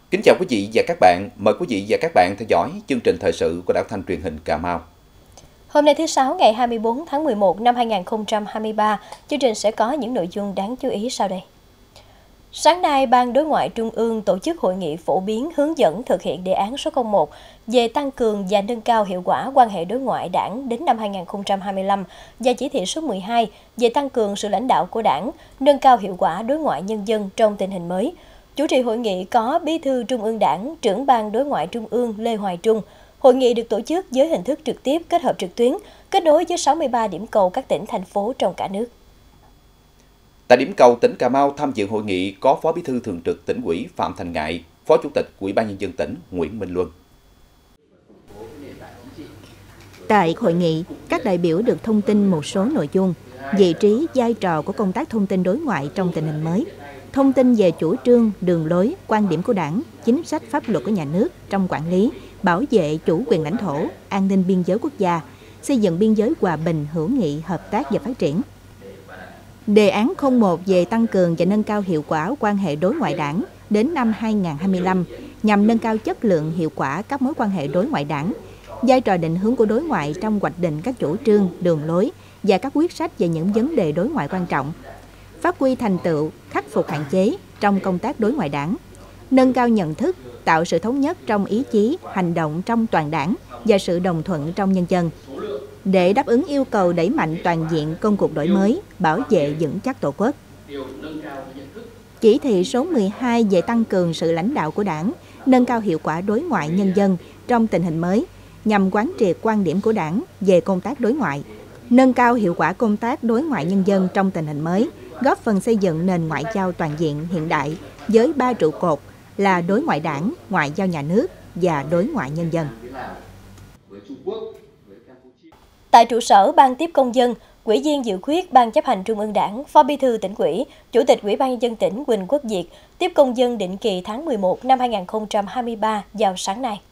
Kính chào quý vị và các bạn, mời quý vị và các bạn theo dõi chương trình thời sự của Đài Phát thanh Truyền hình Cà Mau. Hôm nay thứ Sáu ngày 24 tháng 11 năm 2023, chương trình sẽ có những nội dung đáng chú ý sau đây. Sáng nay, Ban Đối ngoại Trung ương tổ chức hội nghị phổ biến hướng dẫn thực hiện đề án số 01 về tăng cường và nâng cao hiệu quả quan hệ đối ngoại Đảng đến năm 2025 và chỉ thị số 12 về tăng cường sự lãnh đạo của Đảng, nâng cao hiệu quả đối ngoại nhân dân trong tình hình mới. Chủ trì hội nghị có Bí thư Trung ương Đảng, trưởng Ban Đối ngoại Trung ương Lê Hoài Trung. Hội nghị được tổ chức với hình thức trực tiếp kết hợp trực tuyến, kết nối với 63 điểm cầu các tỉnh, thành phố trong cả nước. Tại điểm cầu tỉnh Cà Mau, tham dự hội nghị có Phó Bí thư Thường trực Tỉnh ủy Phạm Thành Ngại, Phó Chủ tịch Ủy ban Nhân dân tỉnh Nguyễn Minh Luân. Tại hội nghị, các đại biểu được thông tin một số nội dung, vị trí, vai trò của công tác thông tin đối ngoại trong tình hình mới, thông tin về chủ trương, đường lối, quan điểm của Đảng, chính sách pháp luật của nhà nước trong quản lý, bảo vệ chủ quyền lãnh thổ, an ninh biên giới quốc gia, xây dựng biên giới hòa bình, hữu nghị, hợp tác và phát triển. Đề án 01 về tăng cường và nâng cao hiệu quả quan hệ đối ngoại Đảng đến năm 2025 nhằm nâng cao chất lượng, hiệu quả các mối quan hệ đối ngoại Đảng, vai trò định hướng của đối ngoại trong hoạch định các chủ trương, đường lối và các quyết sách về những vấn đề đối ngoại quan trọng, phát huy thành tựu, khắc phục hạn chế trong công tác đối ngoại Đảng, nâng cao nhận thức, tạo sự thống nhất trong ý chí, hành động trong toàn Đảng và sự đồng thuận trong nhân dân, để đáp ứng yêu cầu đẩy mạnh toàn diện công cuộc đổi mới, bảo vệ vững chắc Tổ quốc. Chỉ thị số 12 về tăng cường sự lãnh đạo của Đảng, nâng cao hiệu quả đối ngoại nhân dân trong tình hình mới, nhằm quán triệt quan điểm của Đảng về công tác đối ngoại, nâng cao hiệu quả công tác đối ngoại nhân dân trong tình hình mới, góp phần xây dựng nền ngoại giao toàn diện hiện đại với 3 trụ cột là đối ngoại Đảng, ngoại giao nhà nước và đối ngoại nhân dân. Tại trụ sở Ban tiếp công dân, Ủy viên dự khuyết Ban chấp hành Trung ương Đảng, Phó Bí thư Tỉnh ủy, Chủ tịch Ủy ban Nhân dân tỉnh Huỳnh Quốc Việt tiếp công dân định kỳ tháng 11 năm 2023 vào sáng nay.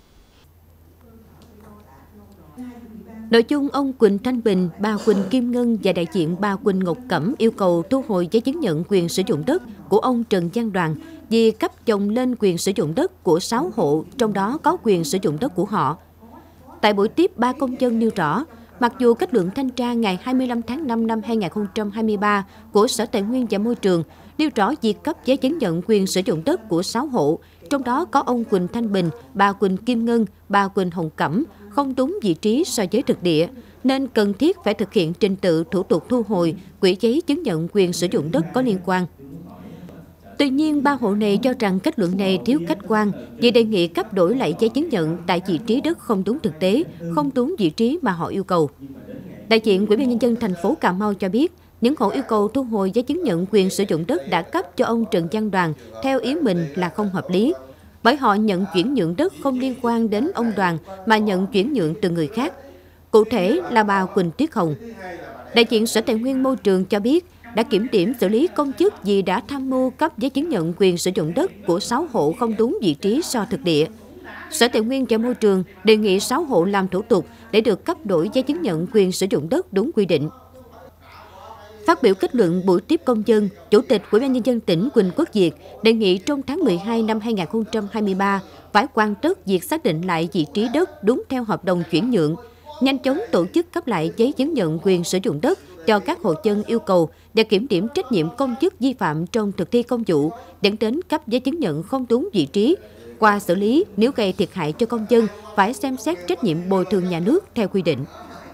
Nội dung ông Quỳnh Thanh Bình, bà Quỳnh Kim Ngân và đại diện bà Quỳnh Ngọc Cẩm yêu cầu thu hồi giấy chứng nhận quyền sử dụng đất của ông Trần Văn Đoàn vì cấp chồng lên quyền sử dụng đất của 6 hộ, trong đó có quyền sử dụng đất của họ. Tại buổi tiếp, ba công dân nêu rõ, mặc dù kết luận thanh tra ngày 25 tháng 5 năm 2023 của Sở Tài nguyên và Môi trường nêu rõ việc cấp giấy chứng nhận quyền sử dụng đất của 6 hộ, trong đó có ông Quỳnh Thanh Bình, bà Quỳnh Kim Ngân, bà Quỳnh Hồng Cẩm, không đúng vị trí so với thực địa, nên cần thiết phải thực hiện trình tự thủ tục thu hồi quỹ giấy chứng nhận quyền sử dụng đất có liên quan. Tuy nhiên, ba hộ này cho rằng kết luận này thiếu khách quan, vì đề nghị cấp đổi lại giấy chứng nhận tại vị trí đất không đúng thực tế, không đúng vị trí mà họ yêu cầu. Đại diện Ủy ban Nhân dân thành phố Cà Mau cho biết, những hộ yêu cầu thu hồi giấy chứng nhận quyền sử dụng đất đã cấp cho ông Trần Văn Đoàn theo ý mình là không hợp lý, bởi họ nhận chuyển nhượng đất không liên quan đến ông Đoàn mà nhận chuyển nhượng từ người khác. Cụ thể là bà Quỳnh Tuyết Hồng. Đại diện Sở Tài nguyên Môi trường cho biết, đã kiểm điểm xử lý công chức vì đã tham mưu cấp giấy chứng nhận quyền sử dụng đất của 6 hộ không đúng vị trí so thực địa. Sở Tài nguyên và Môi trường đề nghị 6 hộ làm thủ tục để được cấp đổi giấy chứng nhận quyền sử dụng đất đúng quy định. Phát biểu kết luận buổi tiếp công dân, Chủ tịch Ủy ban Nhân dân tỉnh Huỳnh Quốc Việt đề nghị trong tháng 12 năm 2023 phải hoàn tất việc xác định lại vị trí đất đúng theo hợp đồng chuyển nhượng, nhanh chóng tổ chức cấp lại giấy chứng nhận quyền sử dụng đất cho các hộ dân yêu cầu và kiểm điểm trách nhiệm công chức vi phạm trong thực thi công vụ dẫn đến cấp giấy chứng nhận không đúng vị trí. Qua xử lý, nếu gây thiệt hại cho công dân, phải xem xét trách nhiệm bồi thường nhà nước theo quy định.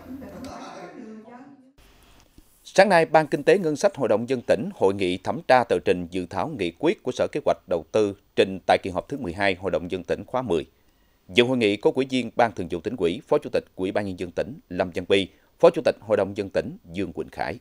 Sáng nay, Ban Kinh tế Ngân sách Hội đồng Nhân dân tỉnh hội nghị thẩm tra tờ trình dự thảo nghị quyết của Sở Kế hoạch Đầu tư trình tại kỳ họp thứ 12 Hội đồng Nhân dân tỉnh khóa 10. Dự hội nghị có Ủy viên Ban Thường vụ Tỉnh ủy, Phó Chủ tịch Ủy ban Nhân dân tỉnh Lâm Văn Bi, Phó Chủ tịch Hội đồng Nhân dân tỉnh Dương Quỳnh Khải.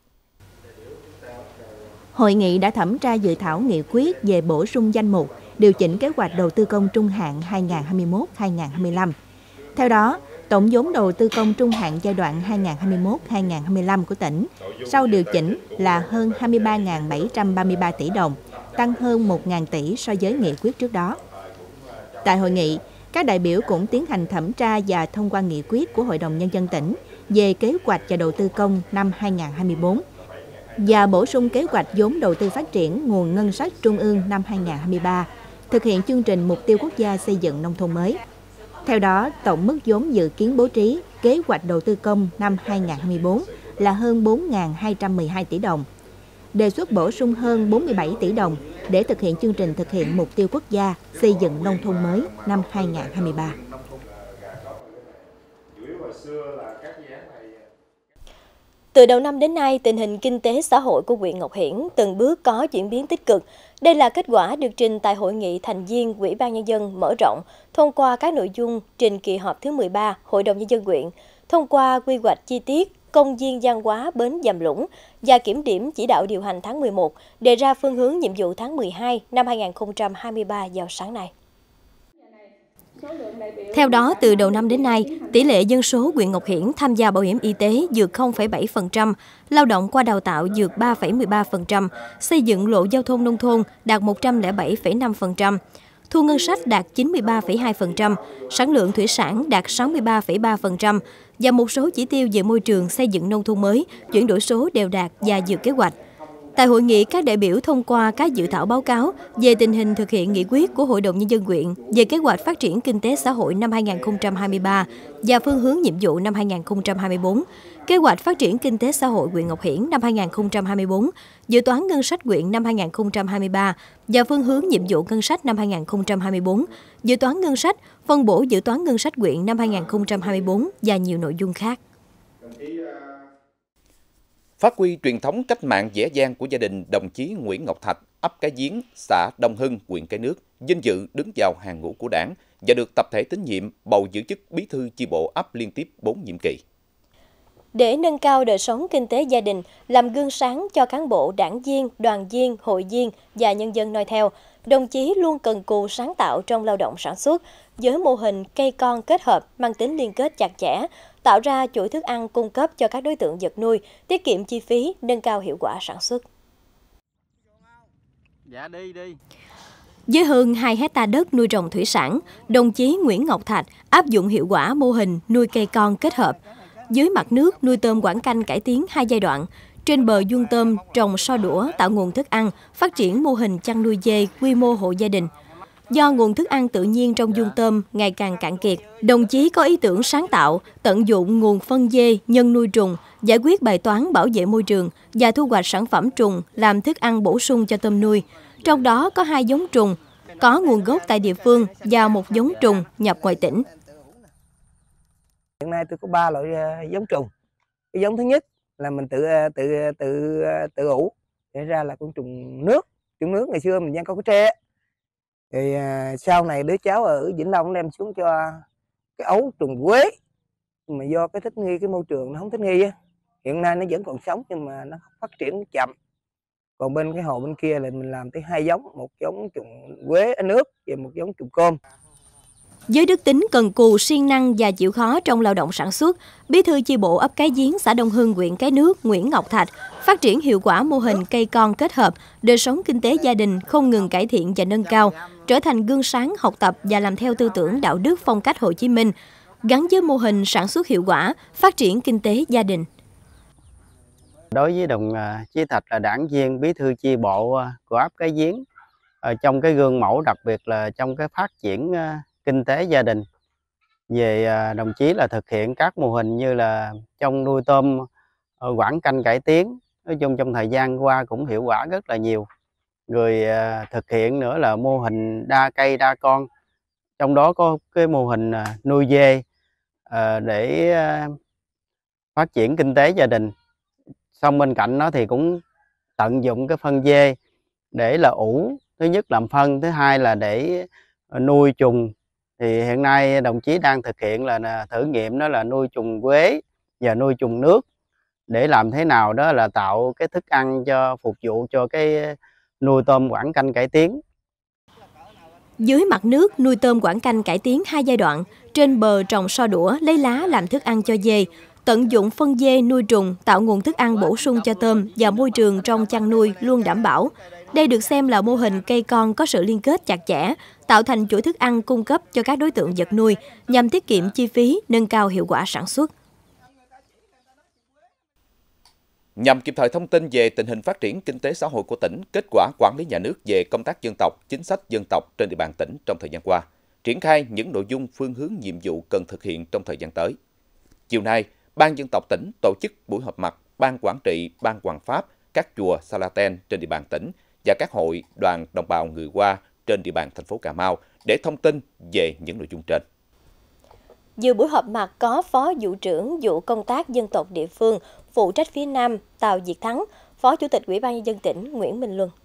Hội nghị đã thẩm tra dự thảo nghị quyết về bổ sung danh mục điều chỉnh kế hoạch đầu tư công trung hạn 2021-2025. Theo đó, tổng vốn đầu tư công trung hạn giai đoạn 2021-2025 của tỉnh sau điều chỉnh là hơn 23.733 tỷ đồng, tăng hơn 1.000 tỷ so với nghị quyết trước đó. Tại hội nghị, các đại biểu cũng tiến hành thẩm tra và thông qua nghị quyết của Hội đồng Nhân dân tỉnh về kế hoạch và đầu tư công năm 2024 và bổ sung kế hoạch vốn đầu tư phát triển nguồn ngân sách trung ương năm 2023 thực hiện chương trình Mục tiêu Quốc gia xây dựng nông thôn mới. Theo đó, tổng mức vốn dự kiến bố trí kế hoạch đầu tư công năm 2024 là hơn 4.212 tỷ đồng. Đề xuất bổ sung hơn 47 tỷ đồng để thực hiện chương trình thực hiện Mục tiêu Quốc gia xây dựng nông thôn mới năm 2023. Từ đầu năm đến nay, tình hình kinh tế xã hội của huyện Ngọc Hiển từng bước có chuyển biến tích cực. Đây là kết quả được trình tại Hội nghị thành viên Ủy ban Nhân dân mở rộng, thông qua các nội dung trình kỳ họp thứ 13 Hội đồng Nhân dân huyện, thông qua quy hoạch chi tiết công viên văn hóa Bến Dàm Lũng và kiểm điểm chỉ đạo điều hành tháng 11, đề ra phương hướng nhiệm vụ tháng 12 năm 2023 vào sáng nay. Theo đó, từ đầu năm đến nay, tỷ lệ dân số huyện Ngọc Hiển tham gia bảo hiểm y tế vượt 0,7%, lao động qua đào tạo vượt 3,13%, xây dựng lộ giao thông nông thôn đạt 107,5%, thu ngân sách đạt 93,2%, sản lượng thủy sản đạt 63,3% và một số chỉ tiêu về môi trường xây dựng nông thôn mới, chuyển đổi số đều đạt và vượt kế hoạch. Tại hội nghị, các đại biểu thông qua các dự thảo báo cáo về tình hình thực hiện nghị quyết của Hội đồng Nhân dân huyện về kế hoạch phát triển kinh tế xã hội năm 2023 và phương hướng nhiệm vụ năm 2024, kế hoạch phát triển kinh tế xã hội huyện Ngọc Hiển năm 2024, dự toán ngân sách huyện năm 2023 và phương hướng nhiệm vụ ngân sách năm 2024, dự toán ngân sách, phân bổ dự toán ngân sách huyện năm 2024 và nhiều nội dung khác. Phát huy truyền thống cách mạng dễ dàng của gia đình đồng chí Nguyễn Ngọc Thạch, ấp Cái Giếng, xã Đông Hưng, huyện Cái Nước, vinh dự đứng vào hàng ngũ của Đảng và được tập thể tín nhiệm bầu giữ chức bí thư chi bộ ấp liên tiếp 4 nhiệm kỳ. Để nâng cao đời sống kinh tế gia đình, làm gương sáng cho cán bộ, đảng viên, đoàn viên, hội viên và nhân dân noi theo, đồng chí luôn cần cù sáng tạo trong lao động sản xuất, với mô hình cây con kết hợp mang tính liên kết chặt chẽ, tạo ra chuỗi thức ăn cung cấp cho các đối tượng vật nuôi, tiết kiệm chi phí, nâng cao hiệu quả sản xuất. Với hơn 2 hectare đất nuôi trồng thủy sản, đồng chí Nguyễn Ngọc Thạch áp dụng hiệu quả mô hình nuôi cây con kết hợp. Dưới mặt nước nuôi tôm quảng canh cải tiến 2 giai đoạn, trên bờ vuông tôm trồng so đũa tạo nguồn thức ăn, phát triển mô hình chăn nuôi dê quy mô hộ gia đình. Do nguồn thức ăn tự nhiên trong vuông tôm ngày càng cạn kiệt, đồng chí có ý tưởng sáng tạo, tận dụng nguồn phân dê, nhân nuôi trùng, giải quyết bài toán bảo vệ môi trường và thu hoạch sản phẩm trùng làm thức ăn bổ sung cho tôm nuôi. Trong đó có 2 giống trùng, có nguồn gốc tại địa phương và một giống trùng nhập ngoài tỉnh. Hiện nay tôi có 3 loại giống trùng. Cái giống thứ nhất là mình tự ủ, để ra là con trùng nước. Trùng nước ngày xưa mình đang có cái tre. Thì sau này đứa cháu ở Vĩnh Long đem xuống cho cái ấu trùng quế, mà do cái thích nghi cái môi trường nó không thích nghi á. Hiện nay nó vẫn còn sống nhưng mà nó phát triển chậm. Còn bên cái hồ bên kia là mình làm tới 2 giống, một giống trùng quế ở nước và một giống trùng cơm. Với đức tính cần cù, siêng năng và chịu khó trong lao động sản xuất, bí thư chi bộ ấp Cái Giếng, xã Đông Hưng, huyện Cái Nước, Nguyễn Ngọc Thạch phát triển hiệu quả mô hình cây con kết hợp, đời sống kinh tế gia đình không ngừng cải thiện và nâng cao, trở thành gương sáng học tập và làm theo tư tưởng đạo đức phong cách Hồ Chí Minh, gắn với mô hình sản xuất hiệu quả, phát triển kinh tế gia đình. Đối với đồng chí Thạch là đảng viên, bí thư chi bộ của ấp Cái Giếng, trong cái gương mẫu, đặc biệt là trong cái phát triển kinh tế gia đình, về đồng chí là thực hiện các mô hình như là trong nuôi tôm quảng canh cải tiến, nói chung trong thời gian qua cũng hiệu quả rất là nhiều. Rồi thực hiện nữa là mô hình đa cây đa con, trong đó có cái mô hình nuôi dê để phát triển kinh tế gia đình. Xong bên cạnh đó thì cũng tận dụng cái phân dê để là ủ, thứ nhất làm phân, thứ hai là để nuôi trùng. Thì hiện nay đồng chí đang thực hiện là thử nghiệm đó là nuôi trùng quế và nuôi trùng nước, để làm thế nào đó là tạo cái thức ăn cho phục vụ cho cái nuôi tôm quảng canh cải tiến. Dưới mặt nước nuôi tôm quảng canh cải tiến 2 giai đoạn, trên bờ trồng so đũa lấy lá làm thức ăn cho dê, tận dụng phân dê nuôi trùng tạo nguồn thức ăn bổ sung cho tôm và môi trường trong chăn nuôi luôn đảm bảo. Đây được xem là mô hình cây con có sự liên kết chặt chẽ, tạo thành chuỗi thức ăn cung cấp cho các đối tượng vật nuôi nhằm tiết kiệm chi phí, nâng cao hiệu quả sản xuất. Nhằm kịp thời thông tin về tình hình phát triển kinh tế xã hội của tỉnh, kết quả quản lý nhà nước về công tác dân tộc, chính sách dân tộc trên địa bàn tỉnh trong thời gian qua, triển khai những nội dung phương hướng nhiệm vụ cần thực hiện trong thời gian tới. Chiều nay, Ban Dân tộc tỉnh tổ chức buổi họp mặt Ban Quản trị, Ban Hoằng Pháp, các chùa Sa La Ten trên địa bàn tỉnh và các hội đoàn đồng bào người Hoa trên địa bàn thành phố Cà Mau để thông tin về những nội dung trên. Dự buổi họp mặt có Phó Vụ trưởng Vụ Công tác Dân tộc địa phương, phụ trách phía Nam Tào Việt Thắng, Phó Chủ tịch Ủy ban Nhân dân tỉnh Nguyễn Minh Luân.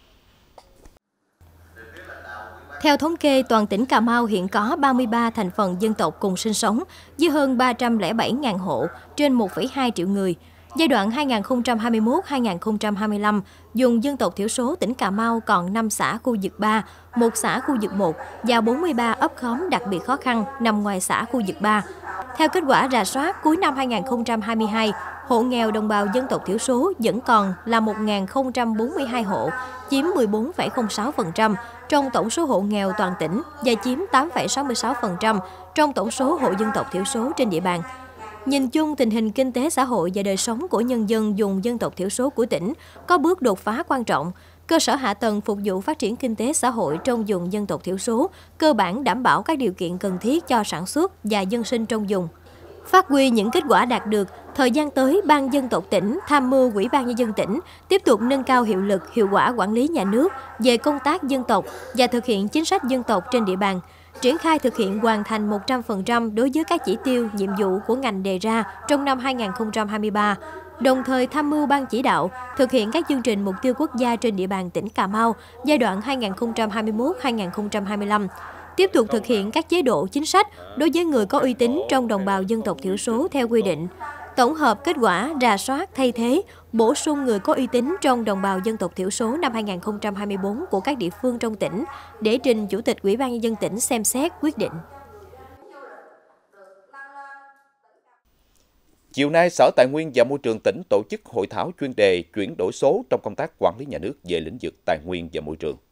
Theo thống kê, toàn tỉnh Cà Mau hiện có 33 thành phần dân tộc cùng sinh sống, với hơn 307.000 hộ, trên 1,2 triệu người. Giai đoạn 2021-2025, vùng dân tộc thiểu số tỉnh Cà Mau còn 5 xã khu vực 3, 1 xã khu vực 1 và 43 ấp khóm đặc biệt khó khăn nằm ngoài xã khu vực 3. Theo kết quả rà soát, cuối năm 2022, hộ nghèo đồng bào dân tộc thiểu số vẫn còn là 1.042 hộ, chiếm 14,06% trong tổng số hộ nghèo toàn tỉnh và chiếm 8,66% trong tổng số hộ dân tộc thiểu số trên địa bàn. Nhìn chung, tình hình kinh tế xã hội và đời sống của nhân dân vùng dân tộc thiểu số của tỉnh có bước đột phá quan trọng. Cơ sở hạ tầng phục vụ phát triển kinh tế xã hội trong vùng dân tộc thiểu số cơ bản đảm bảo các điều kiện cần thiết cho sản xuất và dân sinh trong vùng. Phát huy những kết quả đạt được, thời gian tới, Ban Dân tộc tỉnh tham mưu Ủy ban Nhân dân tỉnh tiếp tục nâng cao hiệu lực, hiệu quả quản lý nhà nước về công tác dân tộc và thực hiện chính sách dân tộc trên địa bàn, triển khai thực hiện hoàn thành 100% đối với các chỉ tiêu, nhiệm vụ của ngành đề ra trong năm 2023, đồng thời tham mưu Ban chỉ đạo thực hiện các chương trình mục tiêu quốc gia trên địa bàn tỉnh Cà Mau giai đoạn 2021-2025, tiếp tục thực hiện các chế độ chính sách đối với người có uy tín trong đồng bào dân tộc thiểu số theo quy định, tổng hợp kết quả rà soát thay thế, bổ sung người có uy tín trong đồng bào dân tộc thiểu số năm 2024 của các địa phương trong tỉnh để trình Chủ tịch Ủy ban Nhân dân tỉnh xem xét quyết định. Chiều nay, Sở Tài nguyên và Môi trường tỉnh tổ chức hội thảo chuyên đề chuyển đổi số trong công tác quản lý nhà nước về lĩnh vực tài nguyên và môi trường.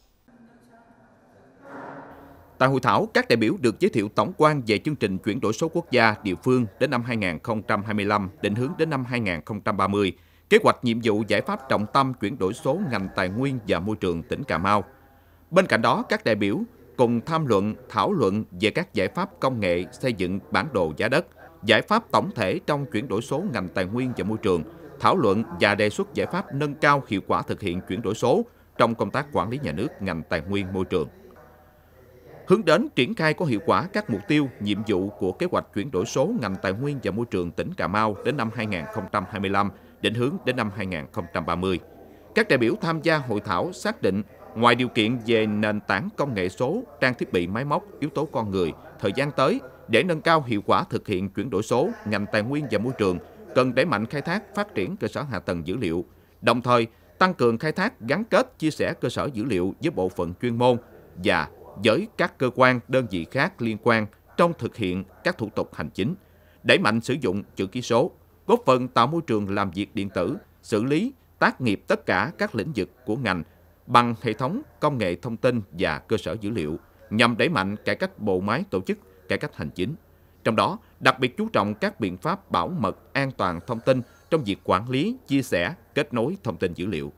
Tại hội thảo, các đại biểu được giới thiệu tổng quan về chương trình chuyển đổi số quốc gia địa phương đến năm 2025, định hướng đến năm 2030, kế hoạch nhiệm vụ giải pháp trọng tâm chuyển đổi số ngành tài nguyên và môi trường tỉnh Cà Mau. Bên cạnh đó, các đại biểu cùng tham luận, thảo luận về các giải pháp công nghệ xây dựng bản đồ giá đất, giải pháp tổng thể trong chuyển đổi số ngành tài nguyên và môi trường, thảo luận và đề xuất giải pháp nâng cao hiệu quả thực hiện chuyển đổi số trong công tác quản lý nhà nước ngành tài nguyên môi trường. Hướng đến triển khai có hiệu quả các mục tiêu, nhiệm vụ của kế hoạch chuyển đổi số ngành tài nguyên và môi trường tỉnh Cà Mau đến năm 2025, định hướng đến năm 2030. Các đại biểu tham gia hội thảo xác định, ngoài điều kiện về nền tảng công nghệ số, trang thiết bị máy móc, yếu tố con người, thời gian tới, để nâng cao hiệu quả thực hiện chuyển đổi số ngành tài nguyên và môi trường, cần đẩy mạnh khai thác phát triển cơ sở hạ tầng dữ liệu, đồng thời tăng cường khai thác gắn kết chia sẻ cơ sở dữ liệu với bộ phận chuyên môn và với các cơ quan, đơn vị khác liên quan trong thực hiện các thủ tục hành chính, đẩy mạnh sử dụng chữ ký số, góp phần tạo môi trường làm việc điện tử, xử lý, tác nghiệp tất cả các lĩnh vực của ngành bằng hệ thống công nghệ thông tin và cơ sở dữ liệu, nhằm đẩy mạnh cải cách bộ máy tổ chức, cải cách hành chính. Trong đó, đặc biệt chú trọng các biện pháp bảo mật, an toàn thông tin trong việc quản lý, chia sẻ, kết nối thông tin dữ liệu.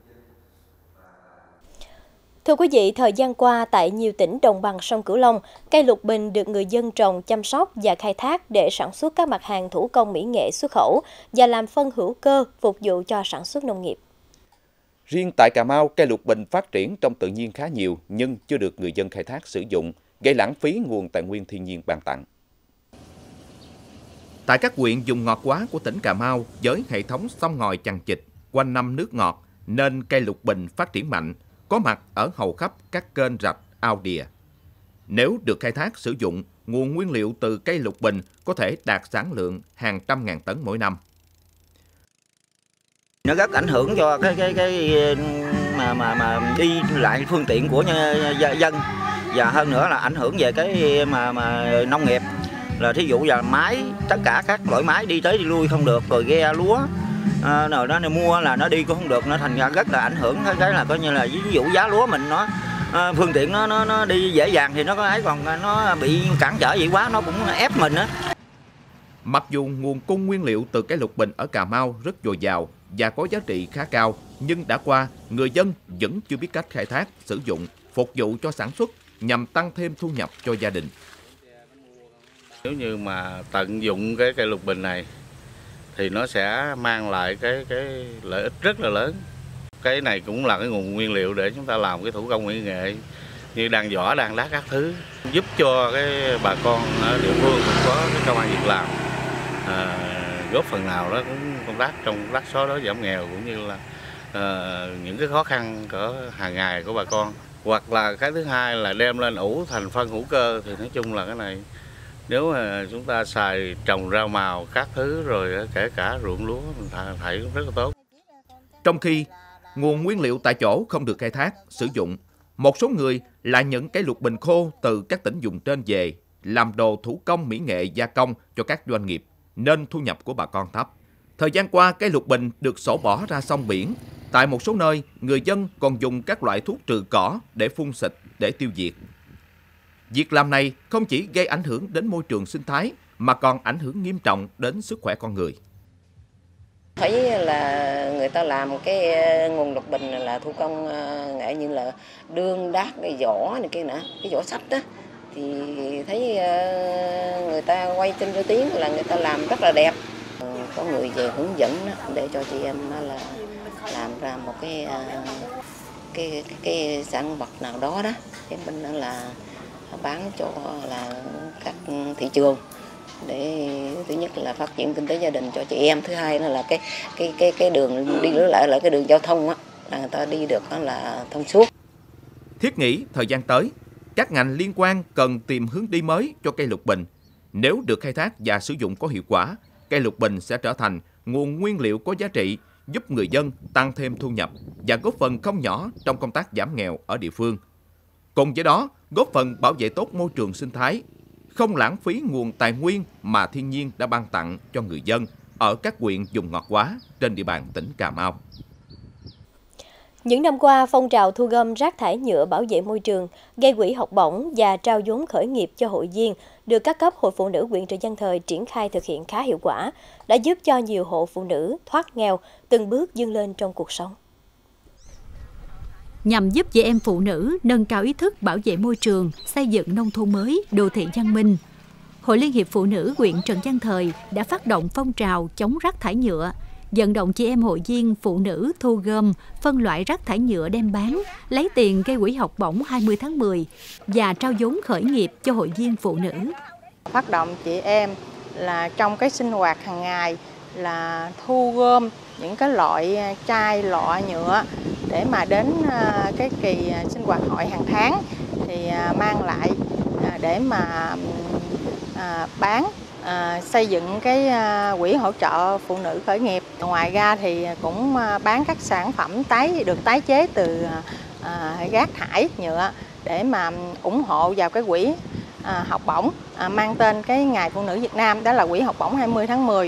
Thưa quý vị, thời gian qua tại nhiều tỉnh đồng bằng sông Cửu Long, cây lục bình được người dân trồng, chăm sóc và khai thác để sản xuất các mặt hàng thủ công mỹ nghệ xuất khẩu và làm phân hữu cơ phục vụ cho sản xuất nông nghiệp. Riêng tại Cà Mau, cây lục bình phát triển trong tự nhiên khá nhiều nhưng chưa được người dân khai thác sử dụng, gây lãng phí nguồn tài nguyên thiên nhiên ban tặng. Tại các huyện vùng ngọt hóa của tỉnh Cà Mau, với hệ thống sông ngòi chằng chịt, quanh năm nước ngọt, nên cây lục bình phát triển mạnh, có mặt ở hầu khắp các kênh rạch, ao đìa. Nếu được khai thác sử dụng, nguồn nguyên liệu từ cây lục bình có thể đạt sản lượng hàng trăm ngàn tấn mỗi năm. Nó rất ảnh hưởng cho cái đi lại phương tiện của dân, và hơn nữa là ảnh hưởng về cái nông nghiệp, là thí dụ là máy, tất cả các loại máy đi tới đi lui không được, rồi ghe lúa rồi nó mua là nó đi cũng không được, nó thành ra rất là ảnh hưởng. Cái là coi như là ví dụ giá lúa mình nó phương tiện nó đi dễ dàng thì nó có ấy, còn nó bị cản trở vậy quá nó cũng ép mình á. Mặc dù nguồn cung nguyên liệu từ cây lục bình ở Cà Mau rất dồi dào và có giá trị khá cao, nhưng đã qua, người dân vẫn chưa biết cách khai thác, sử dụng, phục vụ cho sản xuất nhằm tăng thêm thu nhập cho gia đình. Nếu như mà tận dụng cái cây lục bình này thì nó sẽ mang lại cái lợi ích rất là lớn. Cái này cũng là cái nguồn nguyên liệu để chúng ta làm cái thủ công mỹ nghệ như đan giỏ, đan lát các thứ, giúp cho cái bà con ở địa phương cũng có cái công ăn việc làm, góp phần nào đó cũng công tác trong công tác xóa đói giảm nghèo, cũng như là những cái khó khăn của hàng ngày của bà con. Hoặc là cái thứ hai là đem lên ủ thành phân hữu cơ, thì nói chung là cái này nếu mà chúng ta xài trồng rau màu các thứ rồi kể cả ruộng lúa mình thấy rất là tốt. Trong khi nguồn nguyên liệu tại chỗ không được khai thác, sử dụng, một số người lại nhận cây lục bình khô từ các tỉnh vùng trên về làm đồ thủ công mỹ nghệ gia công cho các doanh nghiệp, nên thu nhập của bà con thấp. Thời gian qua, cây lục bình được xổ bỏ ra sông biển. Tại một số nơi, người dân còn dùng các loại thuốc trừ cỏ để phun xịt để tiêu diệt. Việc làm này không chỉ gây ảnh hưởng đến môi trường sinh thái mà còn ảnh hưởng nghiêm trọng đến sức khỏe con người. Thấy là người ta làm cái nguồn lục bình là thủ công nghệ như là đương đát, cái vỏ này kia nữa, cái vỏ sách đó, thì thấy người ta quay trên cái tiếng là người ta làm rất là đẹp. Có người về hướng dẫn để cho chị em là làm ra một cái sản vật nào đó đó, thì mình là bán cho là các thị trường, để thứ nhất là phát triển kinh tế gia đình cho chị em, thứ hai là cái đường đi lối lại là cái đường giao thông á, là người ta đi được là thông suốt. Thiết nghĩ thời gian tới, các ngành liên quan cần tìm hướng đi mới cho cây lục bình. Nếu được khai thác và sử dụng có hiệu quả, cây lục bình sẽ trở thành nguồn nguyên liệu có giá trị, giúp người dân tăng thêm thu nhập và góp phần không nhỏ trong công tác giảm nghèo ở địa phương. Cùng với đó, góp phần bảo vệ tốt môi trường sinh thái, không lãng phí nguồn tài nguyên mà thiên nhiên đã ban tặng cho người dân ở các huyện vùng ngọt hóa trên địa bàn tỉnh Cà Mau. Những năm qua, phong trào thu gom rác thải nhựa bảo vệ môi trường, gây quỹ học bổng và trao vốn khởi nghiệp cho hội viên được các cấp Hội Phụ Nữ huyện Trần Văn Thời triển khai thực hiện khá hiệu quả, đã giúp cho nhiều hộ phụ nữ thoát nghèo, từng bước vươn lên trong cuộc sống. Nhằm giúp chị em phụ nữ nâng cao ý thức bảo vệ môi trường, xây dựng nông thôn mới, đô thị văn minh, Hội Liên hiệp Phụ nữ huyện Trần Văn Thời đã phát động phong trào chống rác thải nhựa, vận động chị em hội viên phụ nữ thu gom, phân loại rác thải nhựa đem bán, lấy tiền gây quỹ học bổng 20 tháng 10 và trao vốn khởi nghiệp cho hội viên phụ nữ. Phát động chị em là trong cái sinh hoạt hàng ngày là thu gom những cái loại chai lọ nhựa để mà đến cái kỳ sinh hoạt hội hàng tháng thì mang lại để mà bán, xây dựng cái quỹ hỗ trợ phụ nữ khởi nghiệp. Ngoài ra thì cũng bán các sản phẩm được tái chế từ rác thải nhựa để mà ủng hộ vào cái quỹ học bổng mang tên cái Ngày Phụ nữ Việt Nam, đó là quỹ học bổng 20 tháng 10.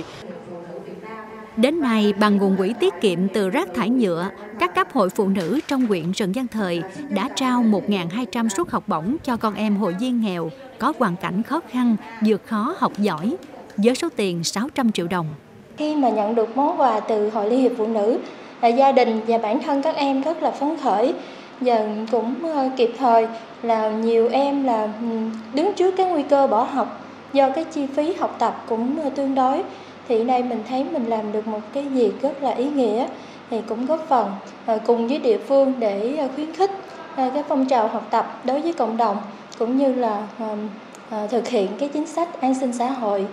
Đến nay, bằng nguồn quỹ tiết kiệm từ rác thải nhựa, các cấp hội phụ nữ trong huyện Trần Văn Thời đã trao 1.200 suất học bổng cho con em hội viên nghèo có hoàn cảnh khó khăn, vượt khó học giỏi, với số tiền 600 triệu đồng. Khi mà nhận được món quà từ Hội Liên hiệp Phụ nữ, gia đình và bản thân các em rất là phấn khởi, và cũng kịp thời là nhiều em là đứng trước cái nguy cơ bỏ học do cái chi phí học tập cũng tương đối. Thì nay mình thấy mình làm được một cái việc rất là ý nghĩa, thì cũng góp phần cùng với địa phương để khuyến khích cái phong trào học tập đối với cộng đồng, cũng như là thực hiện cái chính sách an sinh xã hội.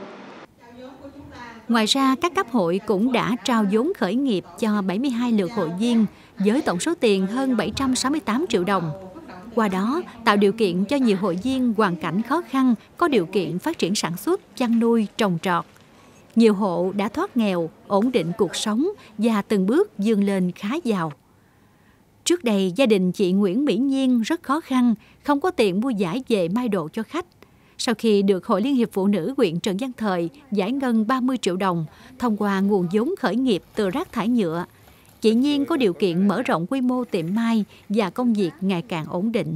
Ngoài ra, các cấp hội cũng đã trao vốn khởi nghiệp cho 72 lượt hội viên với tổng số tiền hơn 768 triệu đồng. Qua đó, tạo điều kiện cho nhiều hội viên hoàn cảnh khó khăn có điều kiện phát triển sản xuất, chăn nuôi, trồng trọt. Nhiều hộ đã thoát nghèo, ổn định cuộc sống và từng bước vươn lên khá giàu. Trước đây, gia đình chị Nguyễn Mỹ Nhiên rất khó khăn, không có tiền mua vải về may đồ cho khách. Sau khi được Hội Liên hiệp Phụ nữ huyện Trần Văn Thời giải ngân 30 triệu đồng thông qua nguồn vốn khởi nghiệp từ rác thải nhựa, chị Nhiên có điều kiện mở rộng quy mô tiệm may và công việc ngày càng ổn định.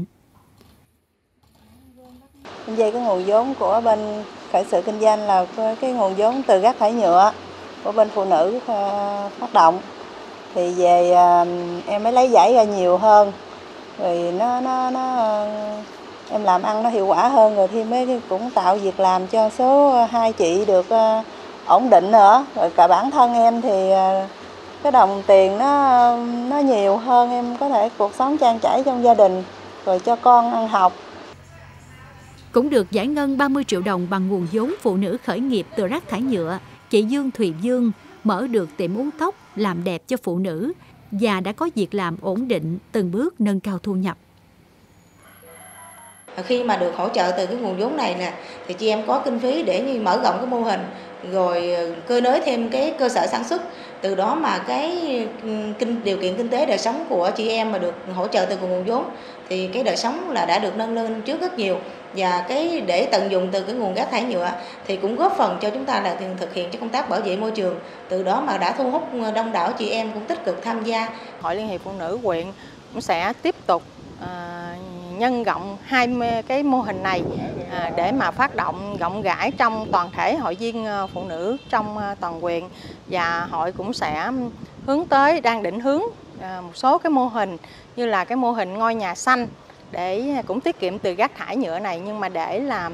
Về cái nguồn vốn của bên khởi sự kinh doanh là cái nguồn vốn từ rác thải nhựa của bên phụ nữ phát động, thì về em mới lấy giải ra nhiều hơn, rồi em làm ăn nó hiệu quả hơn, rồi thì mới cũng tạo việc làm cho số 2 chị được ổn định nữa. Rồi cả bản thân em thì cái đồng tiền nó nhiều hơn, em có thể cuộc sống trang trải trong gia đình, rồi cho con ăn học. Cũng được giải ngân 30 triệu đồng bằng nguồn vốn phụ nữ khởi nghiệp từ rác thải nhựa, chị Dương Thùy Dương mở được tiệm uống tóc làm đẹp cho phụ nữ và đã có việc làm ổn định, từng bước nâng cao thu nhập. Khi mà được hỗ trợ từ cái nguồn vốn này nè, thì chị em có kinh phí để mở rộng cái mô hình, rồi cơi nới thêm cái cơ sở sản xuất. Từ đó mà cái điều kiện kinh tế đời sống của chị em mà được hỗ trợ từ nguồn vốn thì cái đời sống là đã được nâng lên trước rất nhiều. Và cái để tận dụng từ cái nguồn rác thải nhựa thì cũng góp phần cho chúng ta là thực hiện cho công tác bảo vệ môi trường. Từ đó mà đã thu hút đông đảo chị em cũng tích cực tham gia. Hội Liên hiệp Phụ nữ huyện cũng sẽ tiếp tục nhân rộng 20 cái mô hình này để mà phát động rộng rãi trong toàn thể hội viên phụ nữ trong toàn huyện, và hội cũng sẽ hướng tới đang định hướng một số cái mô hình như là cái mô hình ngôi nhà xanh để cũng tiết kiệm từ rác thải nhựa này, nhưng mà để làm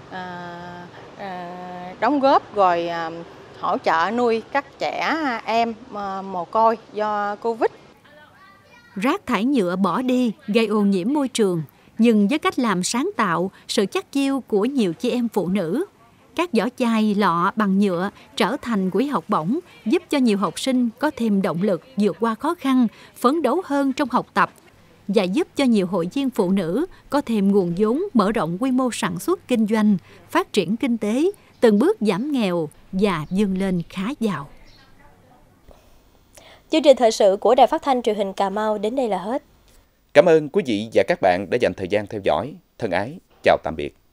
đóng góp rồi hỗ trợ nuôi các trẻ em mồ côi do Covid. Rác thải nhựa bỏ đi gây ô nhiễm môi trường, nhưng với cách làm sáng tạo, sự chắc chiêu của nhiều chị em phụ nữ, các vỏ chai, lọ bằng nhựa trở thành quỹ học bổng, giúp cho nhiều học sinh có thêm động lực vượt qua khó khăn, phấn đấu hơn trong học tập, và giúp cho nhiều hội viên phụ nữ có thêm nguồn vốn mở rộng quy mô sản xuất kinh doanh, phát triển kinh tế, từng bước giảm nghèo và vươn lên khá giàu. Chương trình thời sự của Đài Phát thanh Truyền hình Cà Mau đến đây là hết. Cảm ơn quý vị và các bạn đã dành thời gian theo dõi. Thân ái, chào tạm biệt.